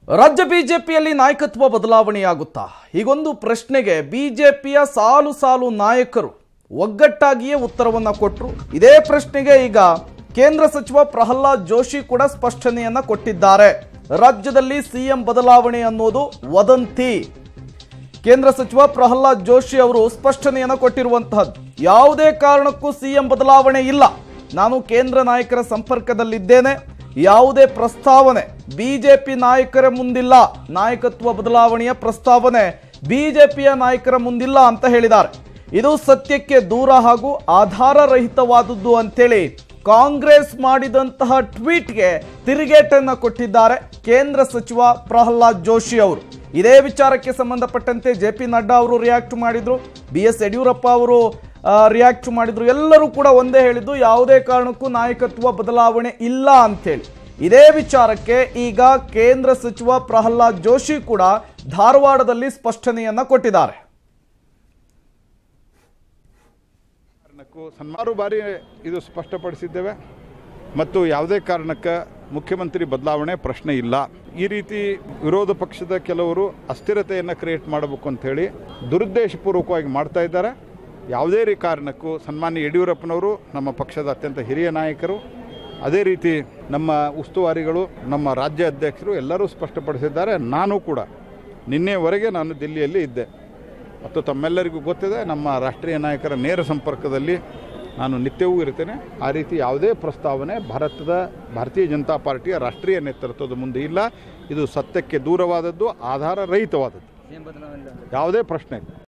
ರಾಜ್ಯ ಬಿಜೆಪಿಯಲ್ಲಿ ನಾಯಕತ್ವ ಬದಲಾವಣೆಯಾಗುತ್ತಾ? ಹೀಗೊಂದು ಪ್ರಶ್ನೆಗೆ ಬಿಜೆಪಿಯ ಸಾಲು ಸಾಲು ನಾಯಕರು ಒಗ್ಗಟ್ಟಾಗಿಯೇ ಉತ್ತರವನ್ನ ಕೊಟ್ಟರು. ಇದೇ ಪ್ರಶ್ನೆಗೆ ಈಗ ಕೇಂದ್ರ ಸಚಿವ ಪ್ರಹ್ಲಾದ್ ಜೋಶಿ ಕೂಡ ಸ್ಪಷ್ಟನೆಯನ್ನ ಕೊಟ್ಟಿದ್ದಾರೆ. ರಾಜ್ಯದಲ್ಲಿ ಸಿಎಂ ಬದಲಾವಣೆ ಅನ್ನೋದು ವದಂತಿ. ಕೇಂದ್ರ ಸಚಿವ ಪ್ರಹ್ಲಾದ್ ಜೋಶಿ ಅವರು ಸ್ಪಷ್ಟನೆಯನ್ನ ಕೊಟ್ಟಿರುವಂತಹದ್ದು, ಯಾವುದೇ ಕಾರಣಕ್ಕೂ ಸಿಎಂ ಬದಲಾವಣೆ ಇಲ್ಲ, ನಾನು ಕೇಂದ್ರ ನಾಯಕರ ಸಂಪರ್ಕದಲ್ಲಿದ್ದೇನೆ, ಯಾವುದೇ ಪ್ರಸ್ತಾವನೆ ಬಿಜೆಪಿ ನಾಯಕರ ಮುಂದಿಲ್ಲ, ನಾಯಕತ್ವ ಬದಲಾವಣೆಯ ಪ್ರಸ್ತಾವನೆ ಬಿಜೆಪಿಯ ನಾಯಕರ ಮುಂದಿಲ್ಲ ಅಂತ ಹೇಳಿದ್ದಾರೆ. ಇದು ಸತ್ಯಕ್ಕೆ ದೂರ ಹಾಗೂ ಆಧಾರ ರಹಿತವಾದದ್ದು ಅಂತೇಳಿ ಕಾಂಗ್ರೆಸ್ ಮಾಡಿದಂತಹ ಟ್ವೀಟ್ಗೆ ತಿರುಗೇಟನ್ನು ಕೊಟ್ಟಿದ್ದಾರೆ ಕೇಂದ್ರ ಸಚಿವ ಪ್ರಹ್ಲಾದ್ ಜೋಶಿ ಅವರು. ಇದೇ ವಿಚಾರಕ್ಕೆ ಸಂಬಂಧಪಟ್ಟಂತೆ ಜೆ.ಪಿ. ನಡ್ಡಾ ಅವರು ರಿಯಾಕ್ಟ್ ಮಾಡಿದ್ರು, ಬಿ.ಎಸ್. ಯಡಿಯೂರಪ್ಪ ಅವರು ರಿಯಾಕ್ಟ್ ಮಾಡಿದ್ರು. ಎಲ್ಲರೂ ಕೂಡ ಒಂದೇ ಹೇಳಿದ್ದು, ಯಾವುದೇ ಕಾರಣಕ್ಕೂ ನಾಯಕತ್ವ ಬದಲಾವಣೆ ಇಲ್ಲ ಅಂತೇಳಿ. ಇದೇ ವಿಚಾರಕ್ಕೆ ಈಗ ಕೇಂದ್ರ ಸಚಿವ ಪ್ರಹ್ಲಾದ್ ಜೋಶಿ ಕೂಡ ಧಾರವಾಡದಲ್ಲಿ ಸ್ಪಷ್ಟನೆಯನ್ನ ಕೊಟ್ಟಿದ್ದಾರೆ. ಹಲವಾರು ಬಾರಿ ಇದು ಸ್ಪಷ್ಟಪಡಿಸಿದ್ದೇವೆ ಮತ್ತು ಯಾವುದೇ ಕಾರಣಕ್ಕೆ ಮುಖ್ಯಮಂತ್ರಿ ಬದಲಾವಣೆ ಪ್ರಶ್ನೆ ಇಲ್ಲ. ಈ ರೀತಿ ವಿರೋಧ ಪಕ್ಷದ ಕೆಲವರು ಅಸ್ಥಿರತೆಯನ್ನು ಕ್ರಿಯೇಟ್ ಮಾಡಬೇಕು ಅಂತ ಹೇಳಿ ದುರುದ್ದೇಶಪೂರ್ವಕವಾಗಿ ಮಾಡ್ತಾ ಇದ್ದಾರೆ. ಯಾವುದೇ ಕಾರಣಕ್ಕೂ ಸನ್ಮಾನ್ಯ ಯಡಿಯೂರಪ್ಪನವರು ನಮ್ಮ ಪಕ್ಷದ ಅತ್ಯಂತ ಹಿರಿಯ ನಾಯಕರು, ಅದೇ ರೀತಿ ನಮ್ಮ ಉಸ್ತುವಾರಿಗಳು, ನಮ್ಮ ರಾಜ್ಯ ಅಧ್ಯಕ್ಷರು ಎಲ್ಲರೂ ಸ್ಪಷ್ಟಪಡಿಸಿದ್ದಾರೆ. ನಾನು ಕೂಡ ನಿನ್ನೆವರೆಗೆ ನಾನು ದಿಲ್ಲಿಯಲ್ಲಿ ಇದ್ದೆ ಮತ್ತು ತಮ್ಮೆಲ್ಲರಿಗೂ ಗೊತ್ತಿದೆ, ನಮ್ಮ ರಾಷ್ಟ್ರೀಯ ನಾಯಕರ ನೇರ ಸಂಪರ್ಕದಲ್ಲಿ ನಾನು ನಿತ್ಯವೂ ಇರ್ತೇನೆ. ಆ ರೀತಿ ಯಾವುದೇ ಪ್ರಸ್ತಾವನೆ ಭಾರತೀಯ ಜನತಾ ಪಾರ್ಟಿಯ ರಾಷ್ಟ್ರೀಯ ನೇತೃತ್ವದ ಮುಂದೆ ಇಲ್ಲ. ಇದು ಸತ್ಯಕ್ಕೆ ದೂರವಾದದ್ದು, ಆಧಾರ ರಹಿತವಾದದ್ದು, ಯಾವುದೇ ಪ್ರಶ್ನೆ ಇಲ್ಲ.